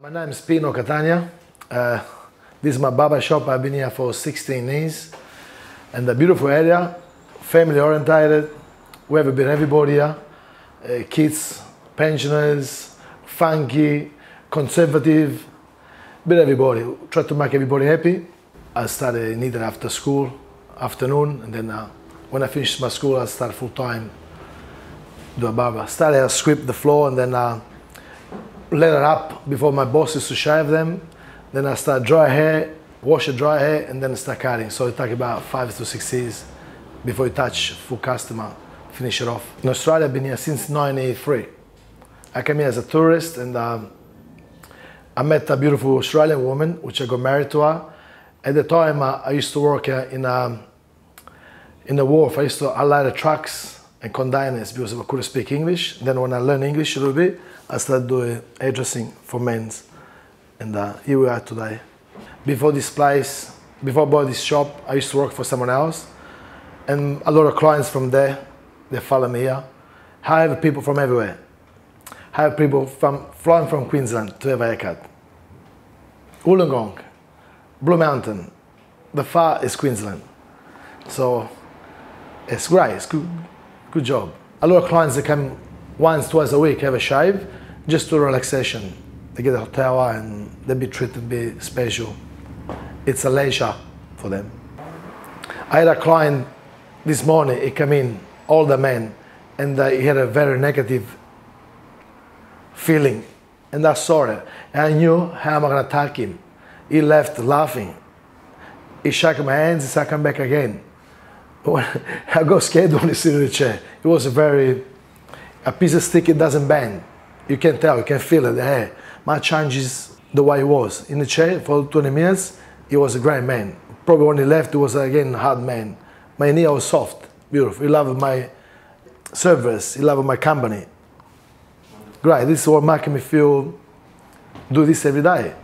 My name is Pino. This is my barber shop. I've been here for 16 years. And a beautiful area, family orientated. We have a bit everybody here. Kids, pensioners, funky, conservative, bit everybody. Try to make everybody happy. I started neither after school, afternoon, and then when I finished my school, I started full time do a barber. Started to sweep the floor and then later up before my boss used to shave them. Then I start dry hair, wash the dry hair, and then start cutting. So it took about 5 to 6 years before you touch full customer, finish it off. In Australia, I've been here since 1983. I came here as a tourist and I met a beautiful Australian woman, which I got married to her. At the time, I used to work in the wharf. I used to allow the trucks and containers because I couldn't speak English. Then when I learned English a little bit, I started doing hairdressing for men's. And here we are today. Before this place, before I bought this shop, I used to work for someone else. And a lot of clients from there, they follow me here. I have people from everywhere. I have people flying from Queensland to have a haircut. Wollongong, Blue Mountain, the far is Queensland. So it's great, it's good job. A lot of clients that come once, twice a week, have a shave, just to relaxation. They get a hotel and they be treated, be special. It's a leisure for them. I had a client this morning, he came in, older man, and he had a very negative feeling. And I saw it. And I knew how am I going to attack him. He left laughing. He shook my hands, he said, come back again. I got scared when he sit in the chair. It was a piece of stick, it doesn't bend. You can tell, you can feel it, the hair. My changes the way he was. In the chair for 20 minutes, he was a great man. Probably when he left, he was again a hard man. My knee was soft, beautiful. He loved my service, he loved my company. Great, this is what making me feel, do this every day.